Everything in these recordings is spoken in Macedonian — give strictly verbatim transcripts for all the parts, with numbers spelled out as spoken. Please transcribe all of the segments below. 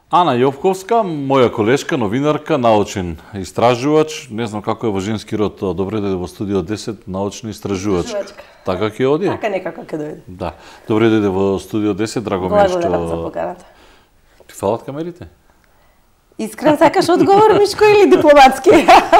Ана Јовковска, моја колешка, новинарка, научен истражувач, не знам како е во женски род, добре дојде во студио десет, научна истражувачка. Така ќе оди? Така некако ќе дојде. Да. Добре дојде во студио десет, драго ми е што... Благодарам за поканата. Ти фалат камерите? Искрен сакаш одговор, Мишко, или дипломатски?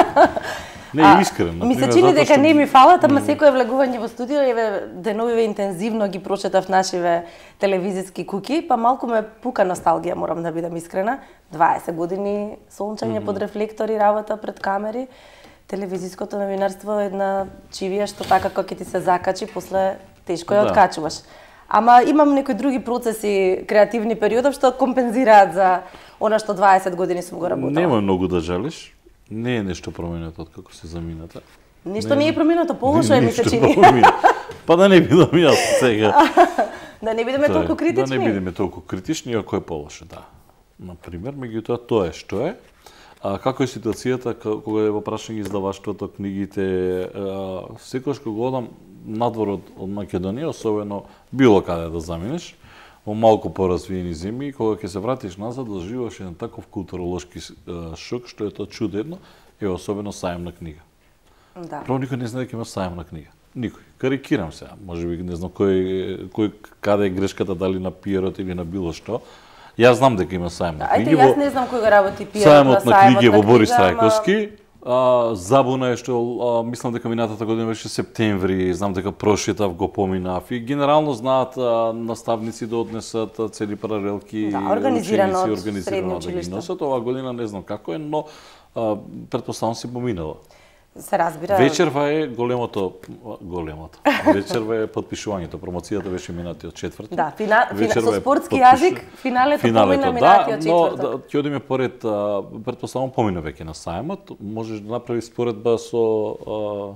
Не, искрен. Ми се чини дека не ми фалат, ама секое влегување во студио, еве, деновиве интензивно ги прочетав нашиве телевизиски куки, па малку ме пука носталгија, морам да бидам искрена. дваесет години сончање под рефлектори, работа пред камери. Телевизиското новинарство е една чивија што така кога ќе ти се закачи, после тешко ја откачуваш. Ама имам некои други процеси, креативни периоди што компензираат за она што дваесет години сум го работала. Нема многу да жалиш. Не е нешто променето од како се замината. Ништо не е променето, полошо е, ми се чини. Па да не бидам јас сега. Да не бидеме толку критични. Да не бидеме толку критични, ако е полошо, да. Например, меѓутоа тоа е што е. А како е ситуацијата кога е во прашање издаваштвото, книгите, секогаш кога одам надвор од, од Македонија, особено било каде да заминеш, во малку поразвиени земји, кога ќе се вратиш назад, доживуваш еден таков културолошки шок, што е тоа чудесно, е особено сајм на книга. Да. Право никој не знае дека има сајм на книга. Никој. Карикирам се, можеби не знам кој, кој каде е грешката, дали на пиерот или на било што. Јас знам дека има сајм на книги. Ајде, јас не знам кој го работи пиерот на сајмот на книги во Борис Трајковски. Ама... А, забуна е што а, мислам дека минатата година беше септември, знам дека прошетав, го поминав и генерално знаат а, наставници да однесат цели паралелки, да, организирано ученици, од организирано да ги носат. Оваа година не знам како е, но а, претпоставам си поминала. Се разбира. Вечерва е големото, големото. Вечерва е подпишувањето, промоцијата беше минатиот четврток. Да, фина, фина, со спортски јазик финалето, финалето помина минатиот четврток. Да, но ќе одиме поред, претпоставам помина веќе на сајмот, можеш да направи споредба со а,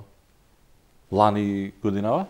лани годинава?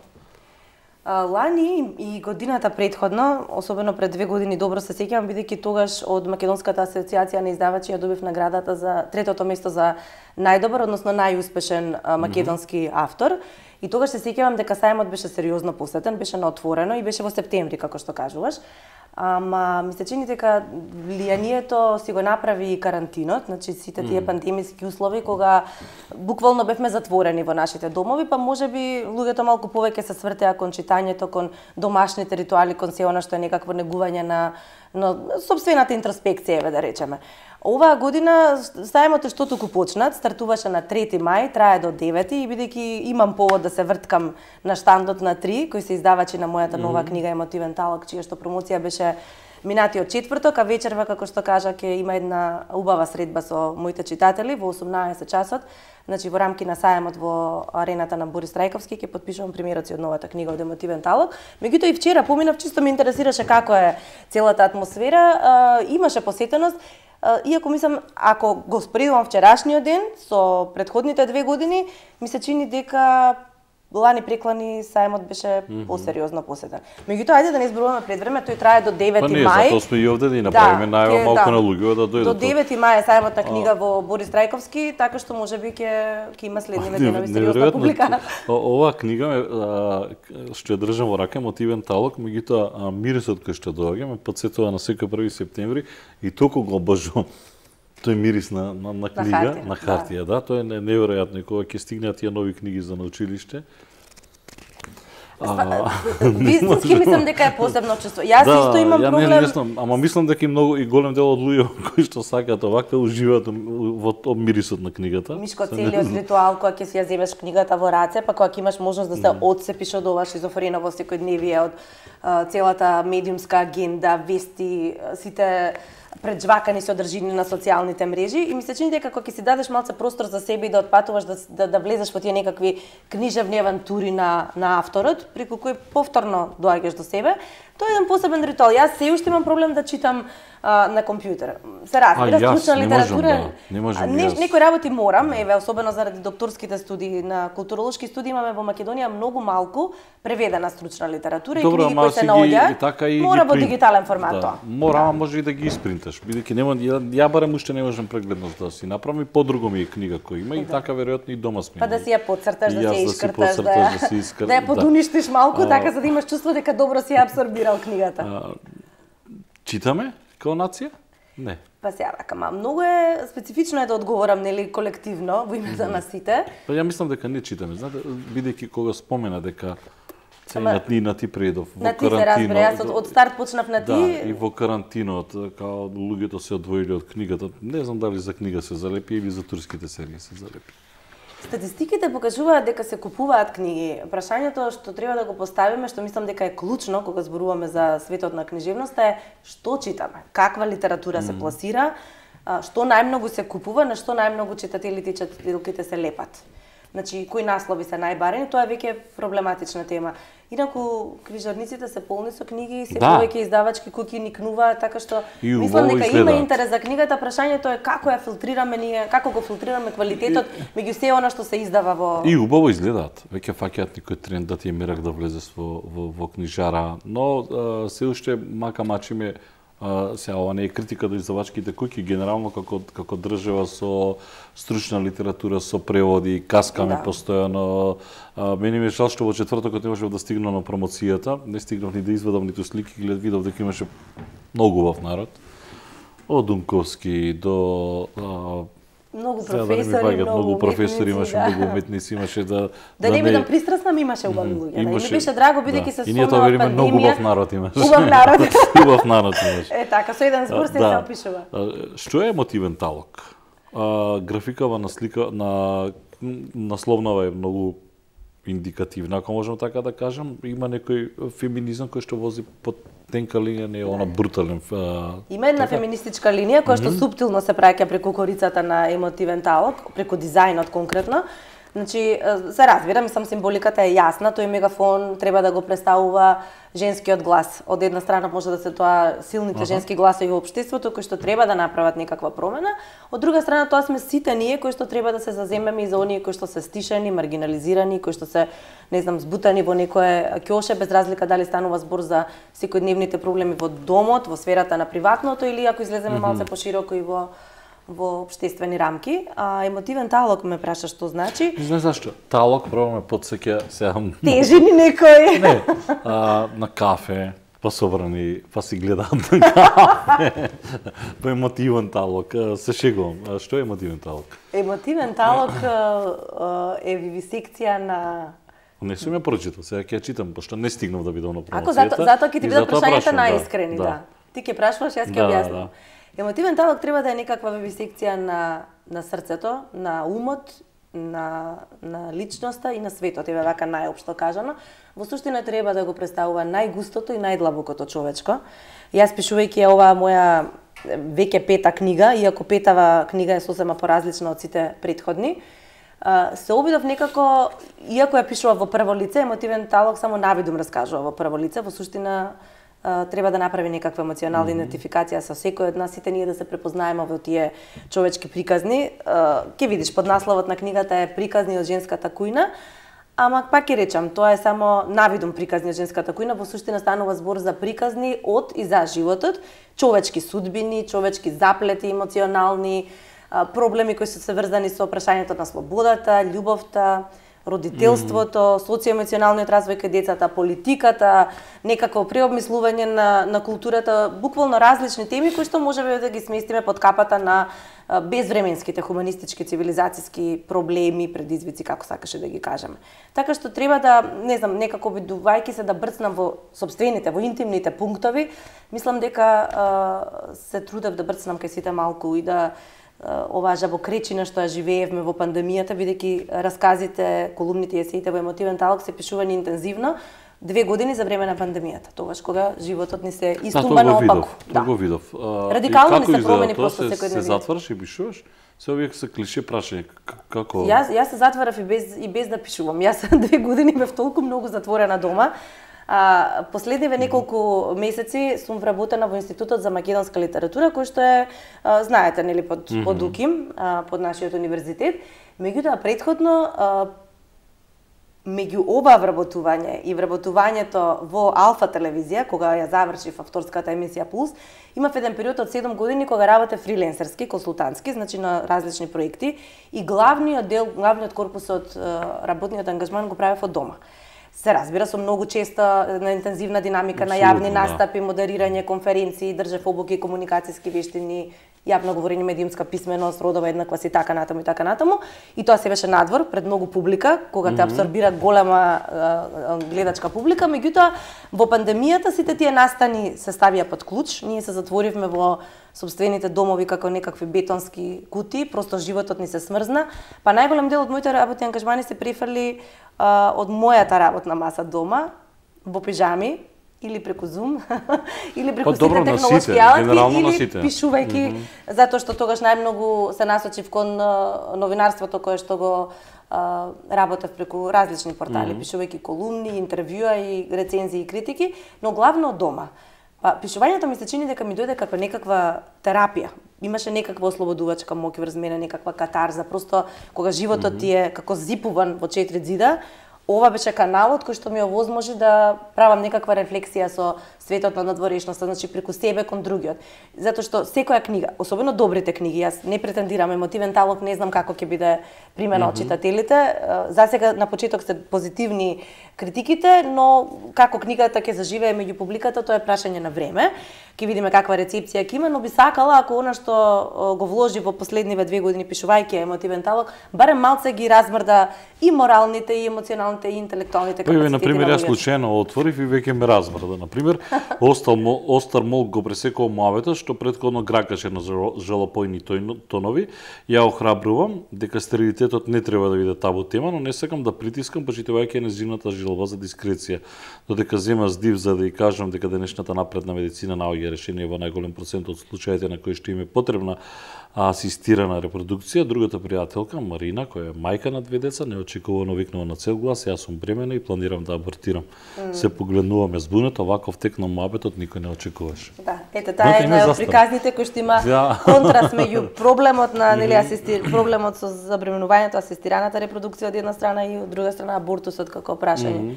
Лани и годината претходно, особено пред две години, добро се сеќавам, бидејќи тогаш од Македонската асоциација на издавачи ја добив наградата за третото место за најдобар, односно најуспешен македонски автор. И тогаш се сеќавам дека сајмот беше сериозно посетен, беше на отворено и беше во септември, како што кажуваш. Ама ми се чини дека влијанието си го направи и карантинот, значи сите тие пандемиски услови кога буквално бевме затворени во нашите домови, па можеби луѓето малку повеќе се свртеа кон читањето, кон домашните ритуали, кон се она што е некакво негување на, на собствената интроспекција, да речеме. Оваа година сајмот е што туку почнат, стартуваше на трети мај, трае до девети и бидејќи имам повод да се врткам на штандот на три, кои се издавачи на мојата нова книга Емотивен талок, чија што промоција беше минатиот четврток, а вечерва, како што кажа, ќе има една убава средба со моите читатели во осумнаесет часот. Значи во рамки на сајмот во арената на Борис Трајковски ќе потпишувам премиерот од новата книга од Емотивен талок. Меѓутоа и вчера поминав, чисто ме интересираше како е целата атмосфера, имаше посетеност. Иако мислам, ако го споредувам вчерашниот ден со предходните две години, ми се чини дека лани преклани сајмот беше mm -hmm. посериозно посетен. Меѓутоа, ајде да не изборуваме пред време, тој трае до девети мај. Па не, затоа сме и овде да и направиме да, најава малку да, на луѓето да дојдат. До девети мај е сајмотна книга во Борис Трајковски, така што можеби ќе ќе има следниве денови сериозна публика. Оваа книга што ја држам во рака, Емотивен талок, меѓутоа мирисот кој што доаѓа ме потсетува на секој први септември и толку го обожувам тој мирис на, на, на книга, на хартија, на хартија, да. да, тоа е неверојатно кога ќе стигнат тие нови книги за на училиште. Вистински мислам дека е посебно чувство. Јас да, исто имам проблем. Не, не знам, ама мислам дека и многу и голем дел од луѓе кои што сакаат оваква уживаат во мирисот на книгата. Мишко, целиот ритуал кога ќе си ја земеш книгата во раце, па кога ќе имаш можност да се одцепиш од ова шизофрено во секојдневие, од целата медиумска агенда, вести, сите преджвакани содржини на социјалните мрежи и ми се чини дека кога ќе си дадеш малце простор за себе и да отпатуваш да, да, да влезеш во тие некакви книжевни авантури на, на авторот, преку кој повторно доаѓаш до себе, тоа е еден посебен ритуал. Јас се уште имам проблем да читам а, на компјутер. Се разбира, стручна литература. Не можам, не, некои работи морам, еве особено заради докторските студии на културолошки студии имаме во Македонија многу малку преведена стручна литература. Добро, и книги кои се наоѓаат. Така и мора во дигитален формат да. тоа. Мора, да. Може и да ги испринташ, бидејќи нема ја, ја барем уште не можам прегледност да си направам и подруго ми е книга која има да. И така веројатно и дома сме. Па да си ја подцрташ, да си ја искрташ, да, да, да, си искр... да ја подуништиш малку, а... така за да имаш чувство дека добро си ја абсорбирал книгата. А, читаме као нација? Не. Па сега вака, ма многу е специфично е да одговорам нели колективно во името на сите. Па ја мислам дека не читаме, знаете, бидејќи кога спомена дека ценат ни на ти предов во на ти се разбира, јас од, од старт почнав на ти. Да, и во карантинот, као луѓето се одвоили од книгата. Не знам дали за книга се залепи или за турските серии се залепи. Статистиките покажуваат дека се купуваат книги. Прашањето што треба да го поставиме, што мислам дека е клучно кога зборуваме за светот на книжевноста е што читаме, каква литература mm -hmm. се пласира, што најмногу се купува, на што најмногу читателите и читателките се лепат. Значи, кои наслови се најбарени, тоа е веќе проблематична тема. Инаку, книжарниците се полни со книги, се да. повеќе издавачки куќи ни кнуваат, така што и мислам дека изгледаат. има интерес за книгата. Прашањето е како ја филтрираме ние, како го филтрираме квалитетот меѓу се она што се издава во... И убаво изгледаат. Веќе фаќаат никој тренд да ти е мерак да влезе во, во, во книжара. Но а, се уште мака мачиме, Uh, сега ова не е критика до издавачките куќи, генерално како како држава со стручна литература, со преводи, каскаме да. Постојано. Uh, мене ми е жал што во четвртокот не можев да стигнам на промоцијата, не стигнав ни да извадам ниту слики, глед видов дека имаше многу убав народ. Од Дунковски до uh, многу професори, професори, да многу, многу професори, имаше да. многу уметници, имаше да Да, да не бидам пристрасна, ми имаше убави луѓе. Mm, имаше... ми беше драго бидејќи да. Се спомнува пандемија. И ние тоа многу убав народ имаше. Убав народ. Убав народ имаше. Е така, со еден збор се да. се опишува. Што е емотивен талог? А, графикава на слика на насловнава е многу индикативна, ако можам така да кажам. Има некој феминизам кој што вози под тенка линија, не е она брутален. Има една така? Феминистичка линија која што mm -hmm. суптилно се праќа преку корицата на емотивен талог, преку дизајнот конкретно. Значи, се разбира, мислам, символиката е јасна, тој мегафон треба да го представува женскиот глас. Од една страна може да се тоа силните uh -huh. женски гласови во општеството кои што треба да направат некаква промена, од друга страна тоа сме сите ние кои што треба да се заземеме и за оние кои што се стишени, маргинализирани, кои што се, не знам, збутани во некое ќоше, без разлика дали станува збор за секојдневните проблеми во домот, во сферата на приватното или ако излеземе uh -huh. малце пошироко и во во општествени рамки. А емотивен талог ме праша што значи. Не знам зашто. Талог пробаме потсеќа сега. Тежи ни некој. Не. А, на кафе, па собрани, па си гледаат на кафе. Па емотивен талог. Се шегувам. А што е емотивен талог? Емотивен талог е вивисекција на... Не сум ја прочитал, сега ќе ја читам, пошто не стигнав да видам на промоцијата. Ако зато, затоа ќе ти бидат прашањата најискрени, да. да. Ти ќе прашуваш, јас ќе да, објаснам. Да. Емотивен талог треба да е некаква вивисекција на, на срцето, на умот, на, на личноста и на светот, еве вака најопшто кажано. Во суштина треба да го представува најгустото и најдлабокото човечко. Јас пишувајќи оваа моја веќе пета книга, иако петава книга е сосема поразлична од сите претходни, се обидов некако, иако ја пишува во прво лице, емотивен талог само навидум раскажува во прво лице, во суштина треба да направи некаква емоционална mm -hmm. идентификација со секој од нас, сите ние да се препознаеме во тие човечки приказни. Ќе видиш, поднасловот на книгата е Приказни од женската кујна, ама пак ќе речам, тоа е само навидум приказни од женската кујна, во суштина станува збор за приказни од и за животот, човечки судбини, човечки заплети емоционални, проблеми кои се се врзани со прашањето на слободата, љубовта, родителството, mm -hmm. социоемоционалниот развој кај децата, политиката, некакво преобмислување на, на културата, буквално различни теми кои што можеме да ги сместиме под капата на безвременските хуманистички цивилизацијски проблеми, предизвици, како сакаше да ги кажеме. Така што треба да, не знам, некако обидувајќи се да брцнам во сопствените, во интимните пунктови, мислам дека а, се трудев да брцнам кај сите малку и да оваа жабокречина што ја живеевме во пандемијата, бидејќи расказите, колумните и есеите во емотивен талог се пишувани интензивно две години за време на пандемијата, тогаш кога животот ни се истумба наопаку. Да, тоа го видов. Радикално ни се промени просто секој ден. Се затвараш и пишуваш? Се овие се клише прашање, како... Јас, јас се затварав и без, и без да пишувам. Јас две години бев толку многу затворена дома. А, последниве неколку месеци сум вработена во Институтот за македонска литература, кој што е, а, знаете, нели, под, mm -hmm. под УКИМ, а, под нашиот универзитет. Меѓутоа, претходно, а, меѓу ова вработување и вработувањето во Алфа телевизија, кога ја завршив авторската емисија Пулс, имав еден период од седум години кога работев фрилансерски, консултантски, значи на различни проекти, и главниот дел, главниот корпус од работниот ангажман го правев од дома. се разбира со многу често на интензивна динамика на Абсолютно, јавни да. настапи, модерирање конференции, држав обуки, комуникацијски вештини, јавно говорење, медиумска писменост, родова еднаквост и така натаму и така натаму. И тоа се беше надвор пред многу публика, кога те абсорбира голема а, гледачка публика, меѓутоа во пандемијата сите тие настани се ставија под клуч. Ние се затворивме во сопствените домови како некакви бетонски кутии, просто животот ни се смрзна. Па најголем дел од моите работи и ангажмани се префрли а, од мојата работна маса дома, во пижами, или преку Zoom, или преку Па, сите добро, на технолошки сите, алатки, генерално на или сите. пишувајќи, mm -hmm. затоа што тогаш најмногу се насочив кон а, новинарството кое што го а, работев преку различни портали, mm -hmm. пишувајќи колумни, интервјуа и рецензии и критики, но главно дома. Па, пишувањето ми се чини дека ми дојде како некаква терапија. Имаше некаква ослободувачка моќ врз мене, некаква катарза. Просто кога животот mm -hmm. ти е како зипуван во четири ѕида, ова беше каналот кој што ми овозможи да правам некаква рефлексија со светот на надворешноста, значи преку себе кон другиот. Затоа што секоја книга, особено добрите книги, јас не претендирам, Емотивен талог не знам како ќе биде примена од читателите. Засега на почеток се позитивни критиките, но како книгата ќе заживее меѓу публиката, тоа е прашање на време. Ќе видиме каква рецепција ќе има, но би сакала ако она што го вложи во последниве две години пишувајќи Емотивен талог, барем малце ги размрда и моралните, и емоционалните, и интелектуалните капацитети. Па, например, јас случајно отворив и веќе ме размрда. Например, Остар мол, Остар мол го пресекува муаветот што претходно гракаше на жалопојни тонови. Ја охрабрувам дека стерилитетот не треба да биде табу тема, но не сакам да притискам почитувајќи нејзината желба за дискреција. Додека зема здив за да ја кажам дека денешната напредна медицина наоѓа решение во најголем процент од случаите на кои што им е потребна асистирана репродукција. Другата пријателка, Марина, која е мајка на две деца, неочекувано викнува на цел глас: јас сум бремена и планирам да абортирам. Mm. Се погледнуваме збунет, оваков тек на муабетот никој не очекуваше. Да, ете, таа е една од приказните кои што има да. контраст меѓу проблемот на нели асистир, проблемот со забременувањето, асистираната репродукција од една страна и од друга страна абортусот како прашање. Mm -hmm.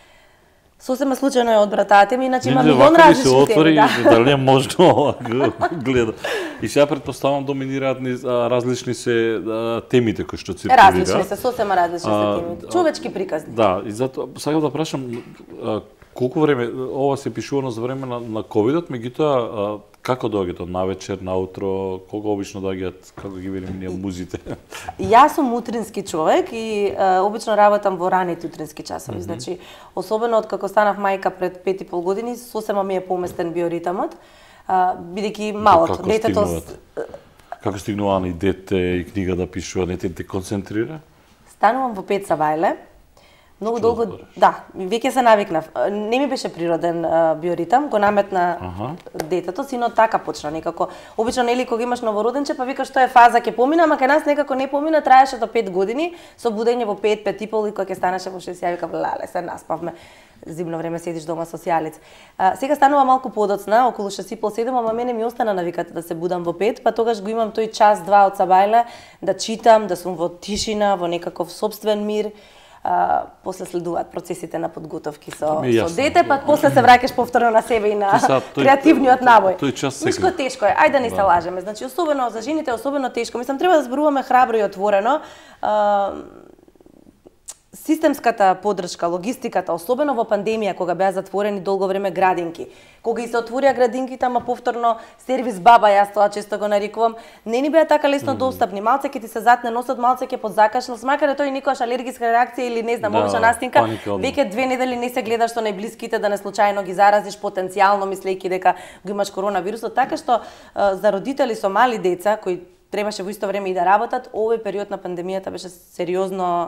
Сосема случајно е од братата ми, иначе има милион различни теми, да. Дали е можно гледа. И сега претпоставам доминираат различни се темите кои што циркулира. Различни се, сосема различни се темите. Човечки приказни. Да, и затоа сакам да прашам колку време ова се пишувано за време на, на ковидот, меѓутоа како доаѓаат од навечер, наутро, кога обично доаѓаат, како ги велиме ние музите? Јас сум утрински човек и а, обично работам во раните утрински часови. Mm -hmm. Значи, особено од како станав мајка пред пет и пол години, сосема ми е поместен биоритамот, бидејќи малото детето Како стигнува на и дете и книга да пишува, не те концентрира? Станувам во пет сабајле. Многу долго, да, веќе се навикнав. Не ми беше природен а, биоритам, го наметна ага. детето, синот така почна некако. Обично нели кога имаш новороденче, па викаш што е фаза ќе помина, ама кај нас некако не помина, траеше до пет години, со будење во пет, пет и пол и кога ќе станеше во шест, ја викам леле, се наспавме. Зимно време седиш дома со сјалец. А, сега станува малку подоцна, околу шест и пол седем, ама мене ми остана навиката да се будам во пет, па тогаш го имам тој час два од сабајле да читам, да сум во тишина, во некаков собствен мир. Uh, после следуваат процесите на подготовки со, со дете, па после се враќаш повторно на себе и на са, тој, креативниот набој. Тој час се Нишко тешко е, ајде да не се лажеме. Значи, особено за жените е особено тешко. Мислам, треба да зборуваме храбро и отворено. Uh, Системската поддршка, логистиката, особено во пандемија, кога беа затворени долго време градинки, кога и се отворија градинките, ама повторно сервис баба, јас тоа често го нарекувам, не ни беа така лесно mm. достапни. Малце ќе ти се затне носот, малце ќе подзакашнал, макар да тој никогаш алергиска реакција или не знам, обична да, настинка, веќе две недели не се гледаш со најблиските да не случајно ги заразиш потенцијално мислејќи дека го имаш коронавирусот, така што за родители со мали деца кои требаше во исто време и да работат, овој период на пандемијата беше сериозно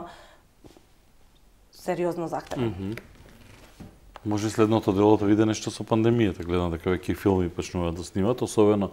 сериозно захтевен. Mm -hmm. Може следното дело да види нешто со пандемијата. Гледам дека веќе филми почнуваат да снимаат, особено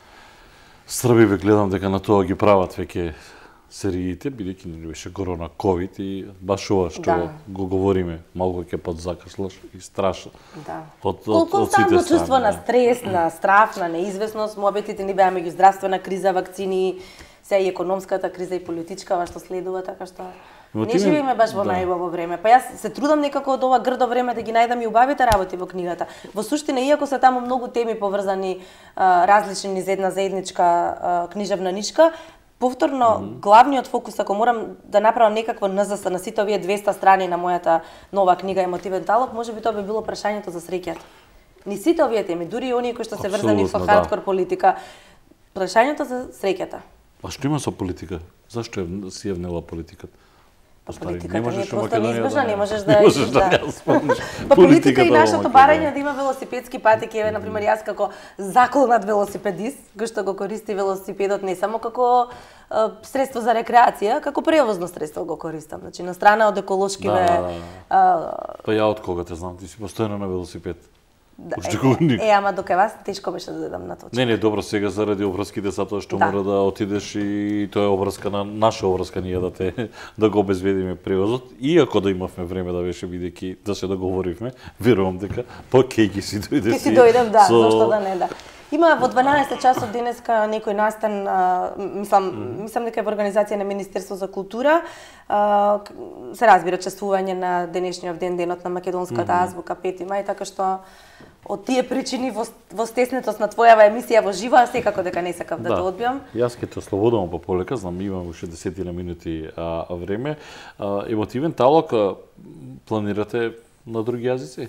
Срби ве гледам дека на тоа ги прават веќе сериите, бидејќи не беше корона, ковид и баш ова што да. го говориме, малку ќе подзакашлаш и страшно. Да. Од, од, од сите страни. Чувство на стрес, на страф, на неизвестност, муабетите ни беа меѓу здравствена криза, вакцини, се и економската криза и политичкава што следува, така што не живееме баш во да. најубаво време. Па јас се трудам некако од ова грдо време да ги најдам и убавите работи во книгата. Во суштина, иако се таму многу теми поврзани а, различни низ една заедничка а, книжевна нишка, повторно mm -hmm. главниот фокус, ако морам да направам некакво ен зе ес на сите овие двеста страни на мојата нова книга Емотивен талог, можеби тоа би било прашањето за среќата. Ни сите овие теми, дури и оние кои што се врзани со хардкор да. политика, прашањето за среќата. А што има со политика? Зашто е си е внела политиката? Политиката не е просто неизбежна, не можеш да... Не можеш да ја спомниш. Па политика и нашето барање да има велосипедски патеки, еве, например, јас како заколнат велосипедист, кој што го користи велосипедот не само како а, средство за рекреација, како превозно средство го користам. Значи, на страна од еколошкиве... Да, да, да. А... Па ја од кога те знам, ти си постојано на велосипед. Да, е, е, ама дока вас тешко беше да додам на точка. Не, не, добро, сега заради обврските затоа што да. мора да отидеш и тоа е обврска на наша обврска ние да те да го обезбедиме превозот. Иако да имавме време да беше бидејќи да се договоривме, верувам дека по ќе ги си дојде. Ќе си дојдем, да, со... зашто да не, да. Има во дванаесет часот денеска некој настан, а, мислам, mm. мислам дека е во организација на Министерство за култура, а, се разбира чествување на денешниот ден, денот на македонската mm. азбука пети мај, така што од тие причини во, во стеснетост на твојава емисија во живо, секако дека не сакав да, да те одбиам. Јас ќе те ослободувам по полека, знам имам уште десетина минути а, време. А, Емотивен талог а, планирате на други јазици?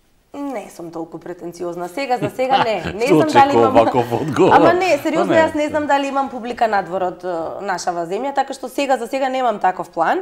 Не сум толку претенциозна. Сега за сега не. Не знам дали имам Ама не, сериозно јас не знам дали имам публика надвор од нашава земја, така што сега за сега немам таков план.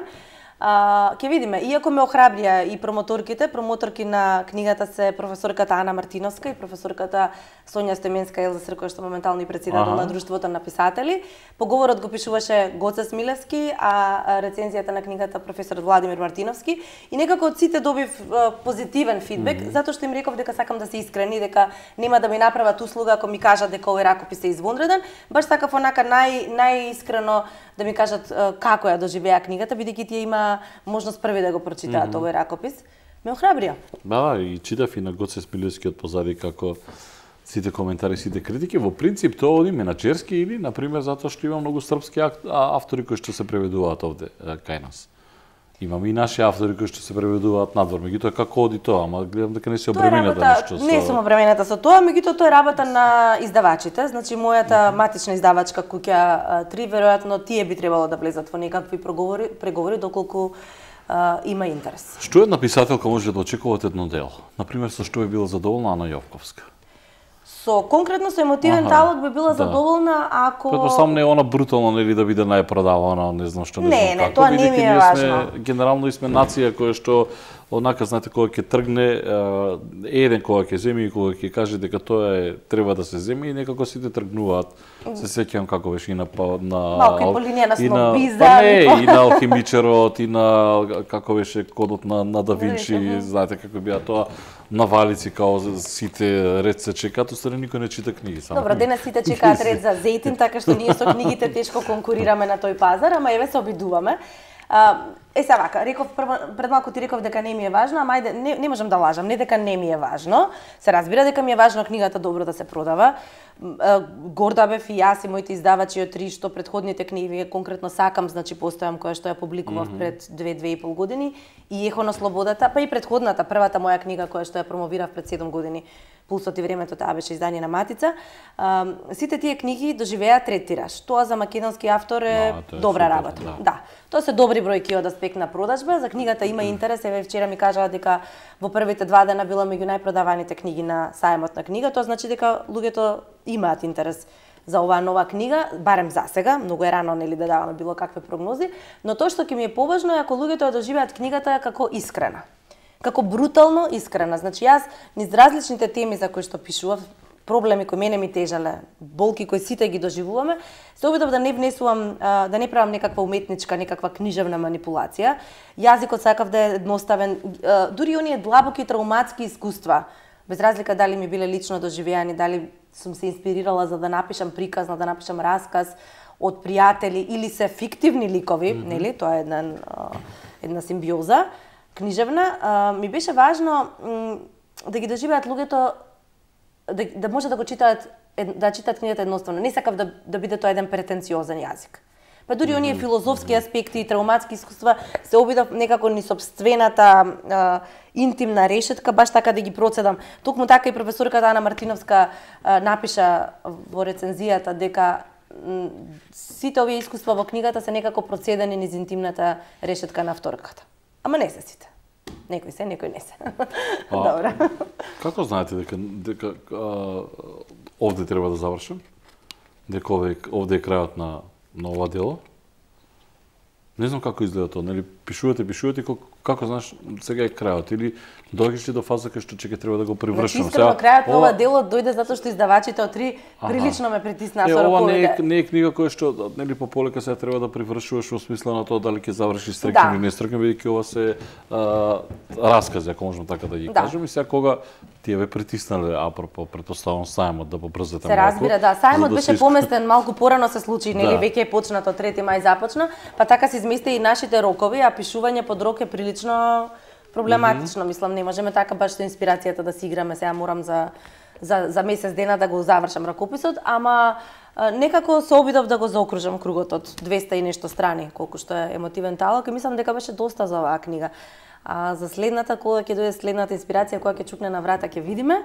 А, ќе видиме, иако ме охрабрија и промоторките, промоторки на книгата се професорката Ана Мартиновска и професорката Сонја Стеменска Елзасер, која што моментално и председател ага. на Друштвото на писатели. Поговорот го пишуваше Гоце Смилевски, а рецензијата на книгата професор Владимир Мартиновски. И некако од сите добив позитивен фидбек, mm -hmm. затоа што им реков дека сакам да се искрени, дека нема да ми направат услуга ако ми кажат дека овој ракопис е извонреден. Баш сакав онака нај најискрено да ми кажат како ја доживеа книгата, бидејќи тие има можност први да го прочитаат mm -hmm. овој ракопис. Ме охрабрија. Да, и читав и на Гоце Смилевски од позади како сите коментари, сите критики. Во принцип тоа оди менаџерски или, например, затоа што има многу српски автори кои што се преведуваат овде кај нас. Имаме и наши автори кои што се преведуваат надвор. Меѓутоа како оди тоа, ама гледам дека не се обременета нешто со... Не сум обременета со тоа, меѓутоа тоа е работа на издавачите. Значи мојата матична издавачка куќа три веројатно тие би требало да влезат во некакви преговори, преговори доколку а, има интерес. Што една писателка може да очекува од едно дело? Например, со што би била задоволна Ана Јовковска? Со конкретно со Емотивен талог би била да. задоволна ако Претпоставам не е она брутално нели да биде најпродавана, не знам што не, не знам не, како. Тоа не ми е важно. Генерално сме нација која што онака знаете кога ќе тргне еден кога ќе земе и кога ќе каже дека тоа е треба да се земе и некако сите тргнуваат. Се сеќавам како беше и на на малку и по линија на снобизам. Па не, и на алхимичарот и на како беше кодот на на Да Винчи, знаете како бија тоа на валици као сите ред се чекаат, остане никој не чита книги само. Добро, денес сите чекаат ред за зејтин, така што ние со книгите тешко конкурираме на тој пазар, ама еве се обидуваме. А, е сега вака, реков пред малку ти реков дека не ми е важно, ама ајде не, не можам да лажам, не дека не ми е важно. Се разбира дека ми е важно книгата добро да се продава. Горда бев и јас и моите издавачи од три што претходните книги конкретно Сакам, значи постојам која што ја публикував mm -hmm. пред две две и пол години и Ехо на слободата, па и претходната првата моја книга која што ја промовирав пред седум години. Пулсот и времето, таа беше издание на Матица. А, сите тие книги доживеа трет тираж. Тоа за македонски автор е да, добра супер, работа. Да. да. Тоа се добри бројки од аспект на продажба. За книгата има интерес. Еве вчера ми кажаа дека во првите два дена била меѓу најпродаваните книги на сајмот на книга. Тоа значи дека луѓето имаат интерес за оваа нова книга, барем за сега, многу е рано нели да даваме било какви прогнози, но тоа што ќе ми е поважно е ако луѓето ја доживеат книгата како искрена. Како брутално искрена. Значи јас низ различните теми за кои што пишував, проблеми кои мене ми тежале, болки кои сите ги доживуваме, се обидов да не внесувам, да не правам некаква уметничка, некаква книжевна манипулација. Јазикот сакав да е едноставен, дури оние длабоки трауматски искуства, без разлика дали ми биле лично доживеани, дали сум се инспирирала за да напишам приказна, да напишам расказ од пријатели или се фиктивни ликови, mm -hmm. нели? Тоа е една една симбиоза книжевна. А, ми беше важно да ги доживеат луѓето, да, да може да го читаат, да читаат книгата едноставно. Не сакав да, да биде тоа еден претенциозен јазик. Па дури оние филозофски аспекти и трауматски искуства се обидов некако ни собствената а, интимна решетка, баш така да ги процедам. Токму така и професорката Ана Мартиновска а, напиша во рецензијата дека сите овие искуства во книгата се некако процедени низ интимната решетка на вторката. Ама не се сите. Некои се, некои не се. Добро. Како знаете дека дека а, овде треба да завршам? Дека овде, овде е крајот на на ова дело? Не знам како изгледа тоа, нели пишувате, пишувате, како, како знаеш сега е крајот или доаѓаш ли до фаза кај што ќе треба да го привршам. Значи, искрено, крајот на ова дело дојде затоа што издавачите од три прилично ме притиснаа со ова роковите. не е, не е книга која што нели по полека сега треба да привршуваш во смисла на тоа дали ќе заврши стрекно или не стрекно, бидејќи ова се а, раскази, ако можеме така да ги кажеме, и сега кога тие ве притиснале апропо претпоставам сајмот да побрзате малку. Се разбира, да, сајмот да беше поместен малку порано се случи, нели веќе е почнато, трети мај започна, па така се измести и нашите рокови, а пишување под рок е прилично проблематично, mm -hmm. мислам, не можеме така баш со инспирацијата да си играме, сега морам за за за месец дена да го завршам ракописот, ама а, некако се обидов да го заокружам кругот од двеста и нешто страни, колку што е емотивен талок и мислам дека беше доста за оваа книга. А за следната, кога ќе дојде следната инспирација, која ќе чукне на врата, ќе видиме.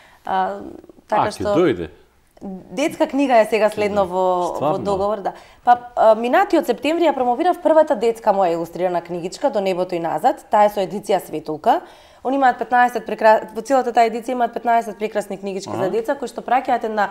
А, така а, што ќе дојде. Детска книга е сега следно во, во договор, да. Па а, минатиот септември ја промовирав првата детска моја илустрирана книгичка До небото и назад, таа е со едиција Светулка. Они имаат петнаесет прекра... во целата таа едиција имаат петнаесет прекрасни книгички ага. за деца кои што праќаат една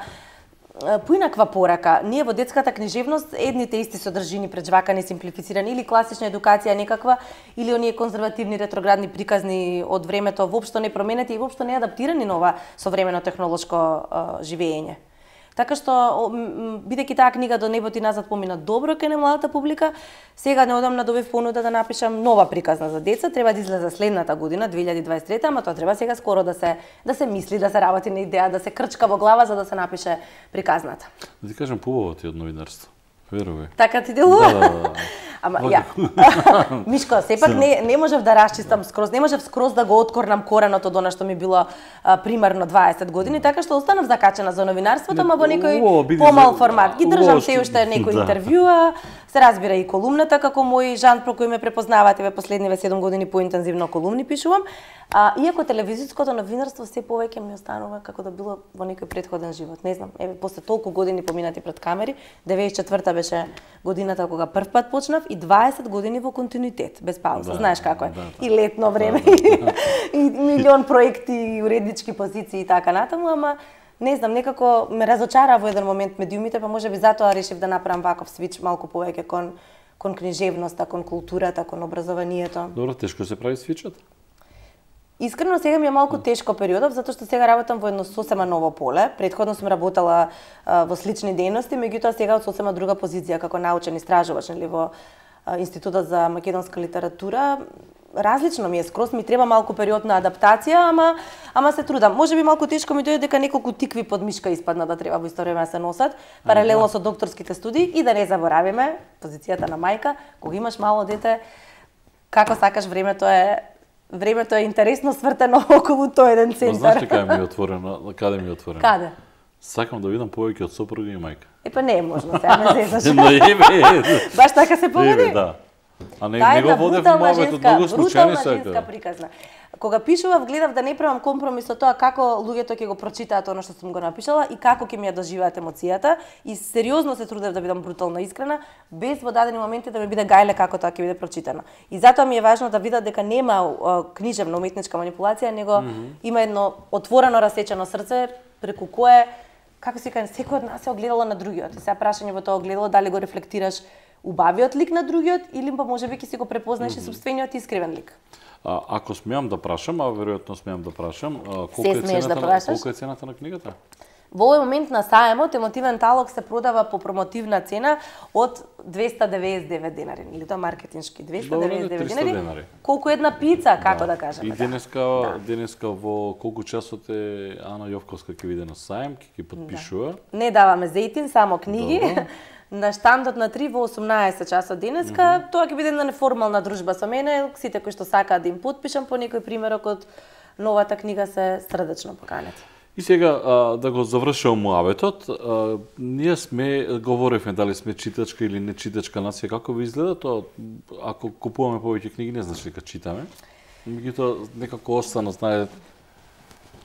поинаква порака. Ние во детската книжевност едните исти содржини преджвакани, симплифицирани или класична едукација некаква или оние конзервативни ретроградни приказни од времето воопшто не променети и воопшто не адаптирани на ова современо технолошко а, живење. Така што, бидејќи таа книга До небото и назад помина добро кај немладата публика, сега неодамна добив понуда да напишам нова приказна за деца, треба да излезе следната година, две илјади дваесет и трета, ама тоа треба сега скоро да се да се мисли, да се работи на идеја, да се крчка во глава за да се напише приказната. Да ти кажам, побаво ти од новинарство. Верувај. Така ти делува? Да, да, да. Ама ја. Мишко, сепак не не можев да расчистам скроз, не можев скроз да го откорнам коренот од она што ми било а, примерно дваесет години, така што останав закачена за новинарството, ама во некој помал формат. Ги држам се уште некои интервјуа, се разбира и колумната како мој жанр по кој ме препознавате ве последниве седум години поинтензивно колумни пишувам. А, иако телевизиското новинарство се повеќе ми останува како да било во некој претходен живот. Не знам, еве после толку години поминати пред камери, деветдесет и четврта беше годината кога прв пат почнав и дваесет години во континуитет, без пауза. Да, знаеш како е. Да, да. И летно време, да, да, да. и милион проекти, и уреднички позиции и така натаму, ама не знам, некако ме разочара во еден момент медиумите, па можеби затоа решив да направам ваков свич малку повеќе кон кон книжевноста, кон културата, кон образованието. Добро, тешко се прави свичот? Искрено сега ми е малку тешко периодов, затоа што сега работам во едно сосема ново поле. Претходно сум работела а, во слични дејности, меѓутоа сега од сосема друга позиција како научен истражувач, нели во а, Институтот за македонска литература. Различно ми е, скроз ми треба малку период на адаптација, ама ама се трудам. Можеби малку тешко ми дојде дека неколку тикви под мишка испадна да треба во исто време да се носат, паралелно со докторските студии и да не заборавиме позицијата на мајка, кога имаш мало дете, како сакаш времето е Времето е интересно свртено околу тој еден центар. Знаеш ли каде ми е отворено? Каде ми е отворено? Каде? Сакам да видам повеќе од сопруга и мајка. Е па не е можно сега, не се Но еве. Баш така се погоди? Да. А не не го водев мовето многу случајни сега. Женска приказна. Кога пишував, гледав да не правам компромис со тоа како луѓето ќе го прочитаат она што сум го напишала и како ќе ми ја доживеат емоцијата и сериозно се трудев да бидам брутално искрена, без во дадени моменти да ми биде гајле како тоа ќе биде прочитано. И затоа ми е важно да видат дека нема книжевна уметничка манипулација, него mm -hmm. има едно отворено расечено срце преку кое, како се каже, секој од нас се огледало на другиот. И сега прашање во тоа огледало дали го рефлектираш убавиот лик на другиот или па можеби ќе си го препознаеш mm -hmm. и собствениот искривен лик. А, ако смеам да прашам, а веројатно смеам да прашам, колку е цената да на колку е цената на книгата? Во овој момент на саемот емотивен талок се продава по промотивна цена од двеста деветдесет и девет денари, или тоа маркетиншки двеста деветдесет и девет денари. денари. Колку една пица, како да, да кажеме. И денеска, да. денеска во колку часот е Ана Јовковска ќе биде на саем, ќе ги потпишува. Да. Не даваме зејтин, само книги. Добро. На штандот на три во осумнаесет часот денеска, mm -hmm. тоа ќе биде една неформална дружба со мене, сите кои што сакаат да им потпишам по некој примерок од новата книга се срдечно поканети. И сега а, да го завршувам муабетот, а, ние сме говоревме дали сме читачка или не читачка нација, како ви изгледа тоа ако купуваме повеќе книги, не знаеш ли дека читаме. Меѓутоа некако остана, знае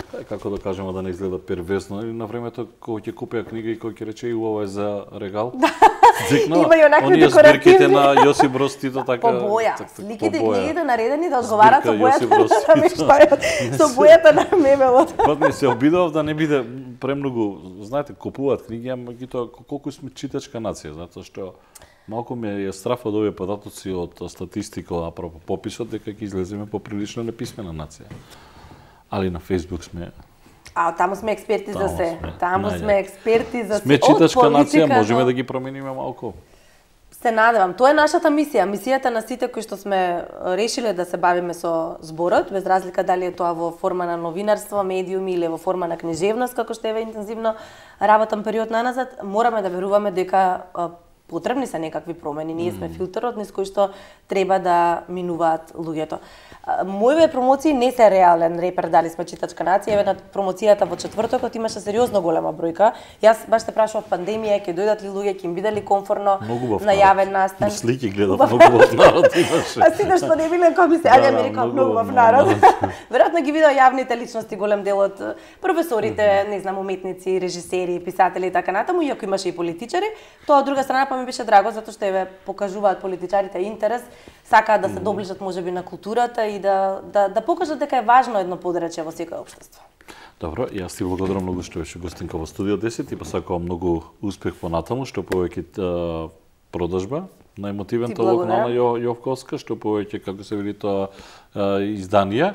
како да кажеме да не изгледа перверзно, или на времето кога ќе купија книга и кога ќе рече и ова е за регал. Дзикнала, Има и онакви оние декоративни. збирките на Јосип Броз Тито така. По боја, так, так, сликите и по боја. книгите наредени да одговарат со Збирка бојата Јосип Броз на Тито. намештајот, со бојата на мемелот. Код ми се обидов да не биде премногу, знаете, купуваат книги, ама ги тоа колку сме читачка нација, затоа што малку ме е страф од овие податоци од статистика, апропо пописот, дека ќе излеземе поприлично неписмена нација. Али на Facebook сме А таму сме експерти за Таму се. сме, Таму најде. сме експерти за се. сме Од читачка нација, политика можеме до- да ги промениме малку. Се надевам. Тоа е нашата мисија. Мисијата на сите кои што сме решиле да се бавиме со зборот, без разлика дали е тоа во форма на новинарство, медиуми или во форма на книжевност, како што еве интензивно работам период наназад, мораме да веруваме дека а, потребни се некакви промени. Ние сме филтерот низ кој што треба да минуваат луѓето. А, Моите промоции не се реален репер дали сме читачка нација. Еве на промоцијата во четвртокот имаше сериозно голема бројка. Јас баш те прашував пандемија, ќе дојдат ли луѓе, ќе им биде ли комфорно Многу убав на јавен настан. Слики гледав, многу убав народ имаше. А сите што не биле кои ми се Да, јавија да, ми рекоа многу многу убав убав народ. народ. Веројатно ги видеа јавните личности голем дел од професорите, не знам, уметници, режисери, писатели и така натаму, иако имаше и политичари. Тоа од друга страна па ми беше драго затоа што еве покажуваат политичарите интерес, сакаат да се доближат можеби на културата и да да да покажат дека е важно едно подрачје во секое општество. Добро, јас ти благодарам многу што беше гостинка во Студио десет и посакувам многу успех понатаму, што повеќе а, продажба на емотивен Ти толок на благодарам. Ана Јо- Јовковска, што повеќе, како се вели тоа, а, изданија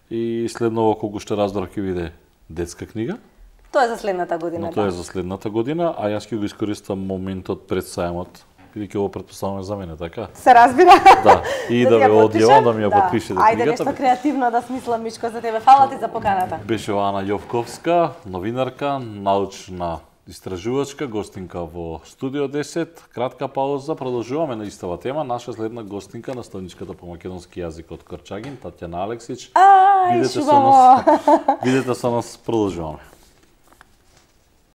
и следново колку што разбрав ќе биде детска книга, Тоа е за следната година. но тоа е да. за следната година, а јас ќе го искористам моментот пред сајмот, бидејќи ово претпоставувам за мене, така? Се разбира. Да, и да, ти ја ве одјавам, да ми ја Да. потпишете Ајде книгата. нешто креативно да смислам, Мишко, за тебе. Фала ти за поканата. Беше Ана Јовковска, новинарка, научна истражувачка, гостинка во Студио десет. Кратка пауза, продолжуваме на истава тема. Наша следна гостинка, наставничката по македонски јазик од Корчагин, Татјана Алексич. Ај, Бидете со шубаво. нас, бидете со нас, продолжуваме.